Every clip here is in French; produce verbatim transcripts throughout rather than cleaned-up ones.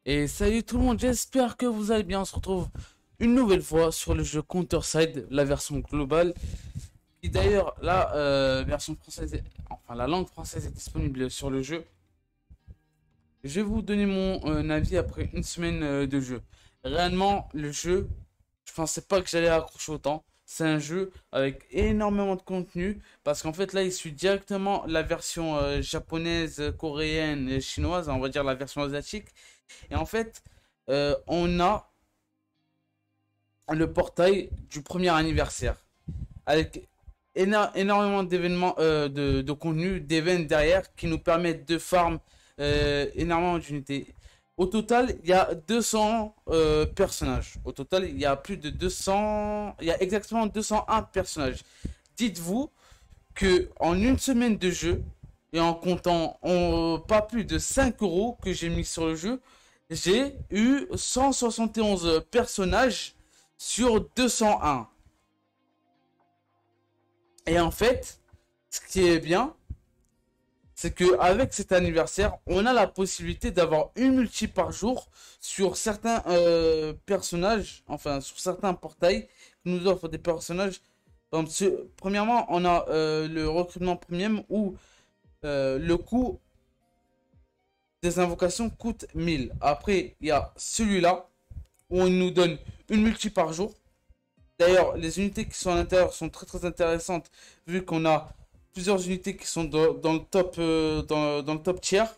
Et salut tout le monde, j'espère que vous allez bien. On se retrouve une nouvelle fois sur le jeu Counter-Side, la version globale. Qui d'ailleurs, la euh, version française, est- enfin la langue française est disponible sur le jeu. Je vais vous donner mon euh, avis après une semaine euh, de jeu. Réellement, le jeu, je pensais pas que j'allais accrocher autant. C'est un jeu avec énormément de contenu parce qu'en fait là il suit directement la version euh, japonaise, coréenne et chinoise, on va dire la version asiatique. Et en fait, euh, on a le portail du premier anniversaire avec éno- énormément d'événements, euh, de, de contenu, d'événements derrière qui nous permettent de farm euh, énormément d'unités. Au total, il y a deux cents euh, personnages. Au total, il y a plus de deux cents. Il y a exactement deux cent un personnages. Dites-vous que en une semaine de jeu, et en comptant en, pas plus de cinq euros que j'ai mis sur le jeu, j'ai eu cent soixante et onze personnages sur deux cent un. Et en fait, ce qui est bien, c'est que avec cet anniversaire, on a la possibilité d'avoir une multi par jour sur certains euh, personnages, enfin sur certains portails qui nous offrent des personnages. Donc, ce- premièrement, on a euh, le recrutement premium où euh, le coût des invocations coûte mille. Après, il y a celui-là où on nous donne une multi par jour. D'ailleurs, les unités qui sont à l'intérieur sont très très intéressantes vu qu'on a plusieurs unités qui sont dans, dans le top euh, dans, dans le top tiers,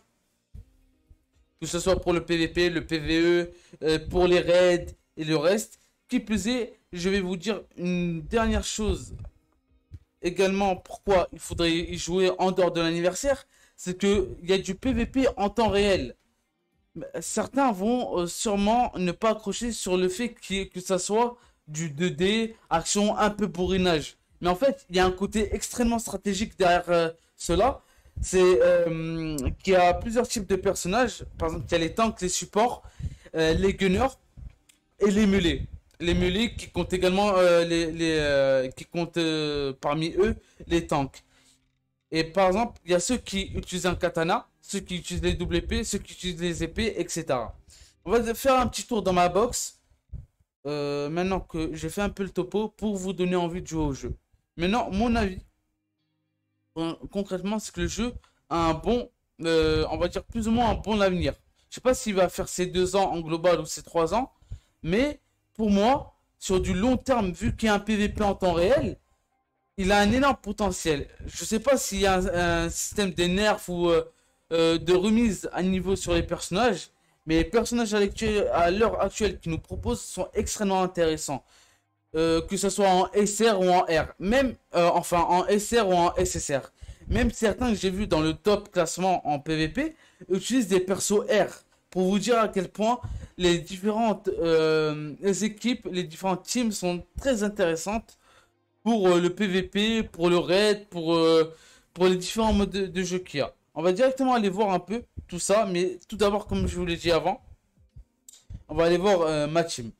que ce soit pour le P V P, le P V E, euh, pour les raids et le reste. Qui plus est, je vais vous dire une dernière chose également pourquoi il faudrait y jouer en dehors de l'anniversaire, c'est que il y a du P V P en temps réel. Certains vont euh, sûrement ne pas accrocher sur le fait que, que ça soit du deux D, action un peu bourrinage. Mais en fait, il y a un côté extrêmement stratégique derrière euh, cela. C'est euh, qu'il y a plusieurs types de personnages. Par exemple, il y a les tanks, les supports, euh, les gunners et les mulets. Les mulets qui comptent également euh, les, les euh, qui comptent euh, parmi eux les tanks. Et par exemple, il y a ceux qui utilisent un katana, ceux qui utilisent les double épées, ceux qui utilisent les épées, et cetera. On va faire un petit tour dans ma box. Euh, maintenant que j'ai fait un peu le topo pour vous donner envie de jouer au jeu. Maintenant, mon avis, euh, concrètement, c'est que le jeu a un bon, euh, on va dire plus ou moins un bon avenir. Je sais pas s'il va faire ses deux ans en global ou ses trois ans, mais pour moi, sur du long terme, vu qu'il y a un P V P en temps réel, il a un énorme potentiel. Je sais pas s'il y a un, un système de nerfs ou euh, euh, de remise à niveau sur les personnages, mais les personnages à l'heure actuelle qui nous proposent sont extrêmement intéressants. Euh, que ce soit en S R ou en R. Même, euh, enfin, en S R ou en S S R. Même certains que j'ai vus dans le top classement en P V P utilisent des persos R. Pour vous dire à quel point les différentes euh, les équipes, les différentes teams sont très intéressantes pour euh, le P V P, pour le raid, pour, euh, pour les différents modes de, de jeu qu'il y a. On va directement aller voir un peu tout ça, mais tout d'abord, comme je vous l'ai dit avant, on va aller voir euh, ma team.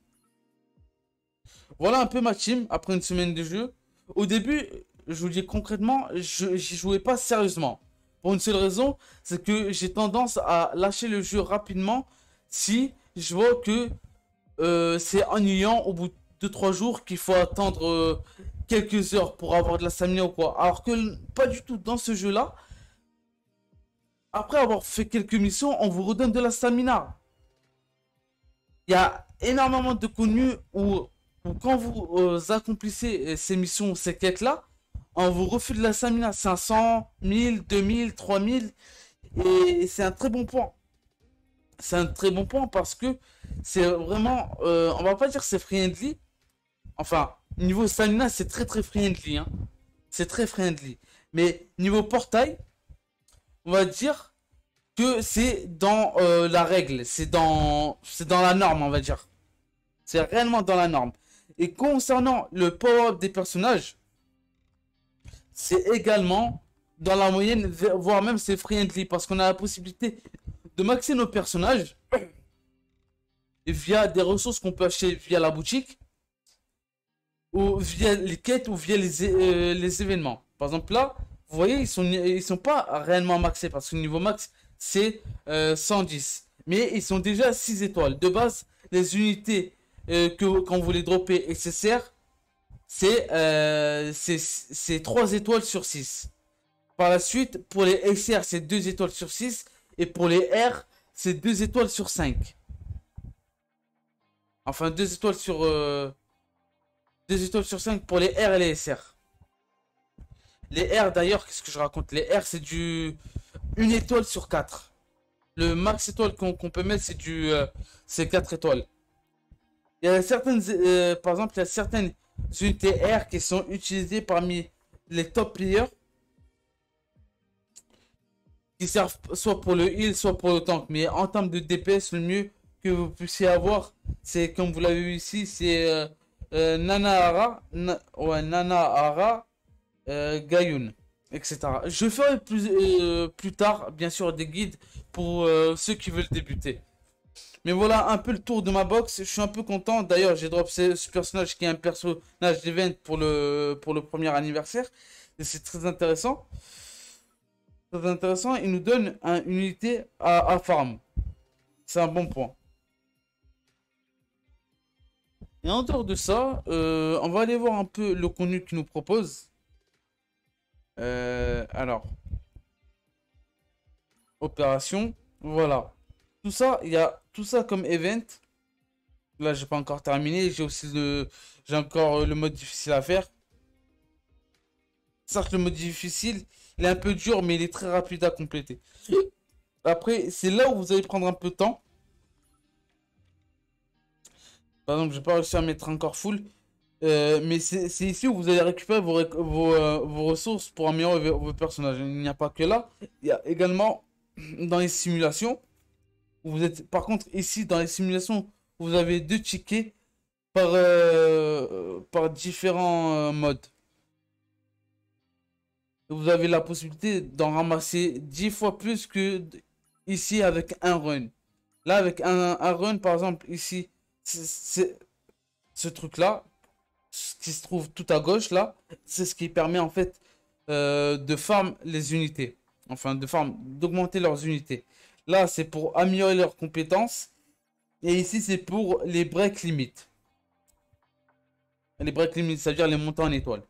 Voilà un peu ma team après une semaine de jeu. Au début, je vous dis concrètement, je j'y jouais pas sérieusement. Pour une seule raison, c'est que j'ai tendance à lâcher le jeu rapidement si je vois que euh, c'est ennuyant au bout de trois jours qu'il faut attendre euh, quelques heures pour avoir de la stamina ou quoi. Alors que pas du tout dans ce jeu-là. Après avoir fait quelques missions, on vous redonne de la stamina. Il y a énormément de contenu où, où quand vous euh, accomplissez euh, ces missions, ces quêtes-là, on vous refile de la stamina cinq cents, mille, deux mille, trois mille. Et c'est un très bon point. C'est un très bon point parce que c'est vraiment, euh, on va pas dire c'est friendly. Enfin, niveau stamina, c'est très très friendly. Hein. C'est très friendly. Mais niveau portail, on va dire que c'est dans euh, la règle. C'est dans, c'est dans la norme, on va dire. C'est réellement dans la norme. Et concernant le power-up des personnages, c'est également dans la moyenne, voire même c'est friendly, parce qu'on a la possibilité de maxer nos personnages via des ressources qu'on peut acheter via la boutique, ou via les quêtes, ou via les, euh, les événements. Par exemple là, vous voyez, ils sont, ils sont pas réellement maxés, parce que le niveau max, c'est euh, cent dix. Mais ils sont déjà six étoiles. De base, les unités euh, que quand vous les droppez S S R, c'est euh, c'est c'est trois étoiles sur six. Par la suite, pour les S R, c'est deux étoiles sur six. Et pour les R, c'est deux étoiles sur cinq. Enfin, deux étoiles sur... Euh, deux étoiles sur cinq pour les R et les S R. Les R, d'ailleurs, qu'est-ce que je raconte? Les R, c'est du... une étoile sur quatre. Le max étoile qu'on qu'on peut mettre, c'est du... Euh, c'est quatre étoiles. Il y a certaines... euh, par exemple, il y a certaines unités R qui sont utilisées parmi les top players. Qui servent soit pour le heal, soit pour le tank. Mais en termes de D P S, le mieux que vous puissiez avoir, c'est comme vous l'avez vu ici, c'est euh, euh, Nanahara, na, ouais, Nanahara, euh, Gayun, et cetera. Je ferai plus, euh, plus tard, bien sûr, des guides pour euh, ceux qui veulent débuter. Mais voilà un peu le tour de ma box. Je suis un peu content. D'ailleurs, j'ai drop ce, ce personnage qui est un personnage d'event pour le, pour le premier anniversaire. Et c'est très intéressant. Très intéressant. Il nous donne un, une unité à, à farm. C'est un bon point. Et en dehors de ça, euh, on va aller voir un peu le contenu qu'il nous propose. Euh, alors, opération. Voilà. Tout ça, il y a tout ça comme event. Là, j'ai pas encore terminé. J'ai aussi le, j'ai encore le mode difficile à faire. Certes, le mode difficile, il est un peu dur, mais il est très rapide à compléter. Après, c'est là où vous allez prendre un peu de temps. Par exemple, j'ai pas réussi à mettre encore full. Euh, mais c'est c'est ici où vous allez récupérer vos, rec- vos, euh, vos ressources pour améliorer vos, vos personnages. Il n'y a pas que là. Il y a également dans les simulations. Où vous êtes, par contre, ici, dans les simulations, vous avez deux tickets par, euh, par différents euh, modes. Vous avez la possibilité d'en ramasser dix fois plus que d- ici avec un run. Là, avec un, un run, par exemple, ici, c'est c'est- ce truc-là, ce qui se trouve tout à gauche, là, c'est ce qui permet en fait euh, de farm les unités. Enfin, de farm, d'augmenter leurs unités. Là, c'est pour améliorer leurs compétences. Et ici, c'est pour les break limits. Les break limits, c'est-à-dire les montants en étoiles.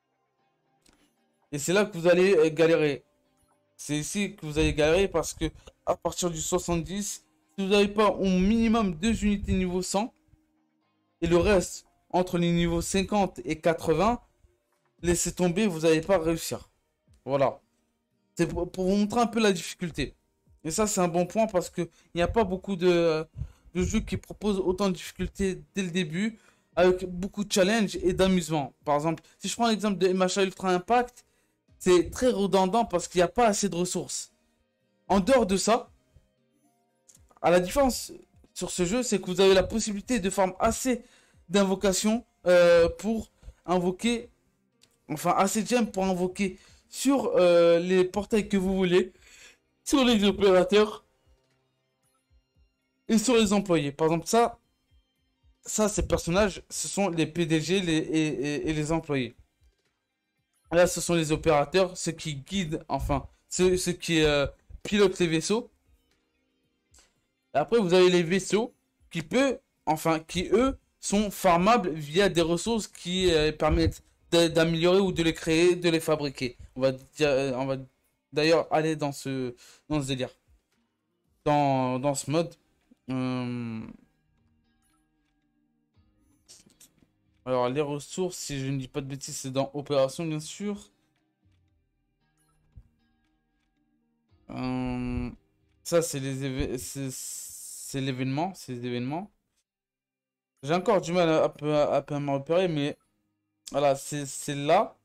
Et c'est là que vous allez euh, galérer. C'est ici que vous allez galérer parce que à partir du soixante-dix, si vous n'avez pas au minimum deux unités niveau cent, et le reste entre les niveaux cinquante et quatre-vingts, laissez tomber, vous n'allez pas réussir. Voilà. C'est pour, pour vous montrer un peu la difficulté. Et ça, c'est un bon point parce qu'il n'y a pas beaucoup de, de jeux qui proposent autant de difficultés dès le début, avec beaucoup de challenges et d'amusement. Par exemple, si je prends l'exemple de M H A Ultra Impact, c'est très redondant parce qu'il n'y a pas assez de ressources. En dehors de ça, à la différence sur ce jeu, c'est que vous avez la possibilité de farm assez d'invocations euh, pour invoquer, enfin assez de gemmes pour invoquer sur euh, les portails que vous voulez, sur les opérateurs et sur les employés. Par exemple, ça, ça ces personnages, ce sont les P D G les, et, et- et les employés. Là, ce sont les opérateurs, ceux qui guident, enfin, ceux, ceux qui euh, pilotent les vaisseaux. Et après, vous avez les vaisseaux qui peut, enfin, qui eux sont farmables via des ressources qui euh, permettent de- d'améliorer ou de les créer, de les fabriquer. On va dire, euh, on va d'ailleurs aller dans ce, dans ce délire, dans, dans ce mode. Hum, alors, les ressources, si je ne dis pas de bêtises, c'est dans Opération, bien sûr. Hum, ça, c'est les éve- c'est c'est l'événement, c'est les événements. J'ai encore du mal à, à, peu- à, peu à me repérer, mais voilà, c'est c'est là.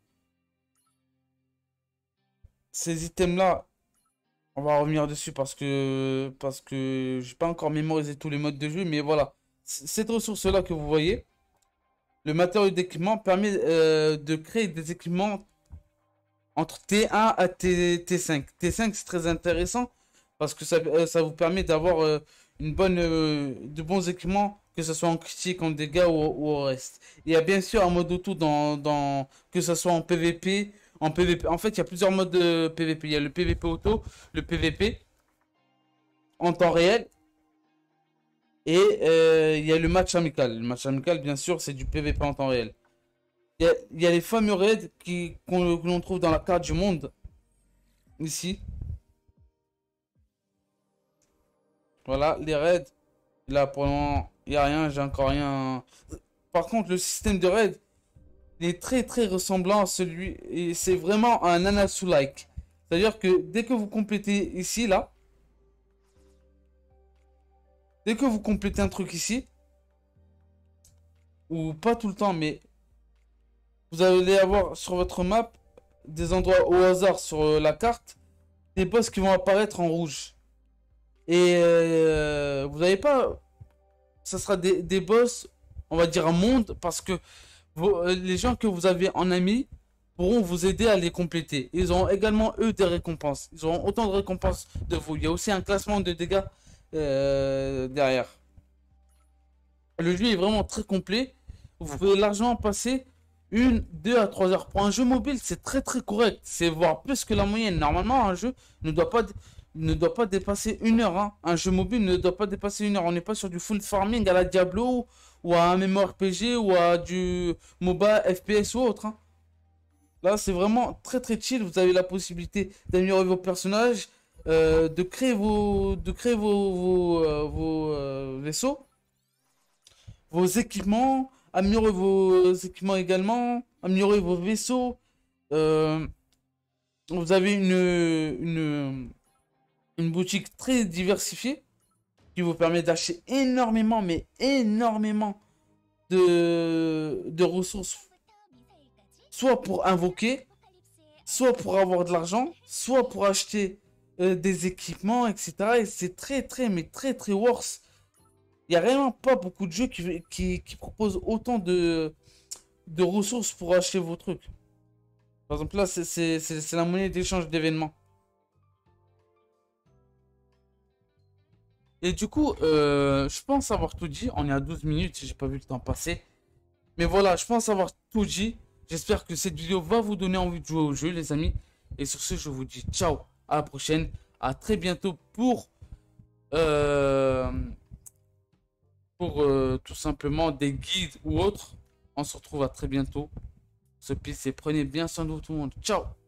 Ces items-là, on va revenir dessus parce que parce que j'ai pas encore mémorisé tous les modes de jeu, mais voilà. C- Cette ressource-là que vous voyez, le matériau d'équipement permet euh, de créer des équipements entre T un à T, T5. T cinq, c'est très intéressant parce que ça, euh, ça vous permet d'avoir euh, une bonne, euh, de bons équipements, que ce soit en critique, en dégâts ou, ou au reste. Il y a bien sûr un mode auto dans, dans, que ce soit en P V P, en P V P. En fait, il y a plusieurs modes de P V P. Il y a le P V P auto, le P V P en temps réel Et euh, il y a le match amical. Le match amical, bien sûr, c'est du P V P en temps réel. Il y a, il y a les fameux raids qui, qu'on, que l'on trouve dans la carte du monde. Ici. Voilà, les raids. Là, pour le moment, il n'y a rien, j'ai encore rien. Par contre, le système de raid, il est très très ressemblant à celui. Et c'est vraiment un Nanasu-like. C'est-à-dire que dès que vous complétez ici, là, dès que vous complétez un truc ici, ou pas tout le temps, mais vous allez avoir sur votre map des endroits au hasard sur euh, la carte, des boss qui vont apparaître en rouge. Et euh, vous n'avez pas. Ça sera des, des boss, on va dire un monde, parce que vos- euh, les gens que vous avez en ami pourront vous aider à les compléter. Ils auront également, eux, des récompenses. Ils auront autant de récompenses de vous. Il y a aussi un classement de dégâts euh, derrière. Le jeu est vraiment très complet. Vous pouvez largement passer une, deux à trois heures. Pour un jeu mobile, c'est très très correct. C'est voire plus que la moyenne. Normalement, un jeu ne doit pas, ne doit pas dépasser une heure, hein. Un jeu mobile ne doit pas dépasser une heure. On n'est pas sur du full farming à la Diablo ou à un MMORPG ou à du MOBA, F P S ou autre, hein. Là, c'est vraiment très très chill. Vous avez la possibilité d'améliorer vos personnages, euh, de créer vos, de créer vos, vos, euh, vos, euh, vaisseaux, vos équipements, améliorer vos équipements également, améliorer vos vaisseaux. Euh, vous avez une, une, une boutique très diversifiée qui vous permet d'acheter énormément, mais énormément de, de ressources, soit pour invoquer, soit pour avoir de l'argent, soit pour acheter euh, des équipements, et cetera. Et c'est très, très, mais très, très worth. Il n'y a vraiment pas beaucoup de jeux qui, qui, qui proposent autant de, de ressources pour acheter vos trucs. Par exemple, là, c'est c'est- c'est- c'est la monnaie d'échange d'événements. Et du coup, euh, je pense avoir tout dit. On est à douze minutes, j'ai pas vu le temps passer. Mais voilà, je pense avoir tout dit. J'espère que cette vidéo va vous donner envie de jouer au jeu, les amis. Et sur ce, je vous dis ciao, à la prochaine. À très bientôt pour, euh, pour euh, tout simplement des guides ou autres. On se retrouve à très bientôt. Ce peace et prenez bien soin de vous tout le monde. Ciao!